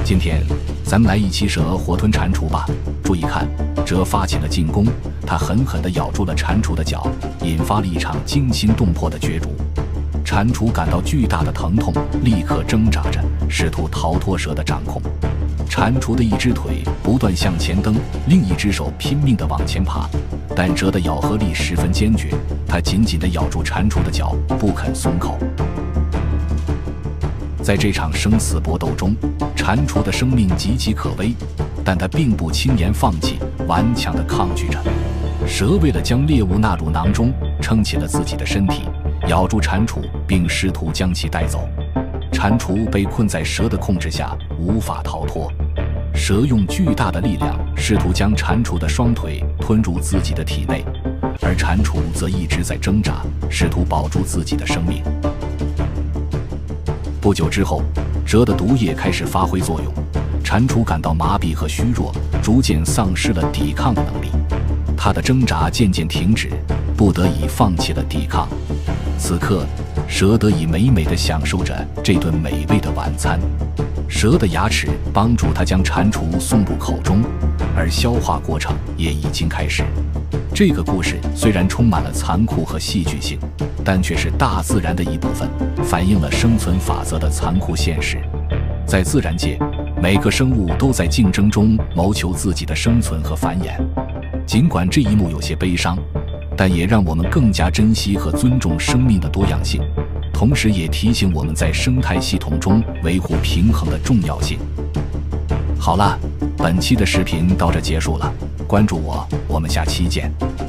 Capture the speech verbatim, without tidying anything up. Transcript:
今天咱们来一起蛇活吞蟾蜍吧。注意看，蛰发起了进攻，它狠狠地咬住了蟾蜍的脚，引发了一场惊心动魄的角逐。蟾蜍感到巨大的疼痛，立刻挣扎着试图逃脱蛇的掌控。蟾蜍的一只腿不断向前蹬，另一只手拼命地往前爬，但蛇的咬合力十分坚决，它紧紧地咬住蟾蜍的脚，不肯松口。在这场生死搏斗中，蟾蜍的生命岌岌可危，但它并不轻言放弃，顽强地抗拒着。蛇为了将猎物纳入囊中，撑起了自己的身体，咬住蟾蜍，并试图将其带走。蟾蜍被困在蛇的控制下，无法逃脱。蛇用巨大的力量试图将蟾蜍的双腿吞入自己的体内，而蟾蜍则一直在挣扎，试图保住自己的生命。不久之后，蛇的毒液开始发挥作用，蟾蜍感到麻痹和虚弱，逐渐丧失了抵抗的能力。它的挣扎渐渐停止，不得已放弃了抵抗。此刻，蛇得以美美地享受着这顿美味的晚餐。蛇的牙齿帮助它将蟾蜍送入口中，而消化过程也已经开始。这个故事虽然充满了残酷和戏剧性，但却是大自然的一部分，反映了生存法则的残酷现实。在自然界，每个生物都在竞争中谋求自己的生存和繁衍。尽管这一幕有些悲伤，但也让我们更加珍惜和尊重生命的多样性，同时也提醒我们在生态系统中维护平衡的重要性。好了，本期的视频到这结束了，关注我，我们下期见。